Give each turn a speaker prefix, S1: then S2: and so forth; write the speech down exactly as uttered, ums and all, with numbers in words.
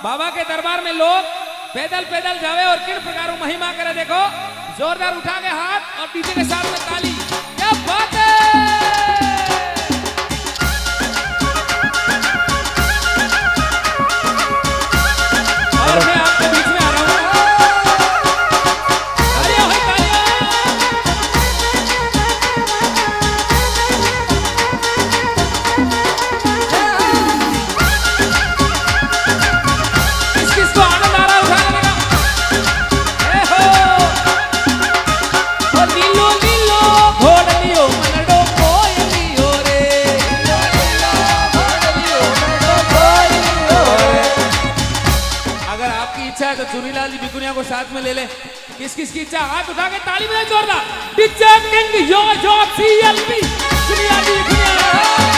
S1: बाबा के दरबार में लोग पैदल पैदल जावे और किन प्रकार महिमा करे। देखो जोरदार उठा के हाथ और डीजे के साथ में ताली। क्या बात है। और मैं आपके बीच में आ रहा हूँ। तालियां भाई तालियां। किस किस को आनंद आ रहा है उठा लेगा। ए हो ओ नीलो नीलो घोड़ लियो मनडो कोई लियो रे। नीलो नीलो घोड़ लियो मनडो कोई लियो रे। अगर आपकी इच्छा है तो चुनीलाल जी बिकुनिया को साथ में ले ले। किस किस की इच्छा हाथ उठा के ताली बजाए जोरदार। डीजे किंग यो जो सीएलपी चुनीलाल जी बिकुनिया।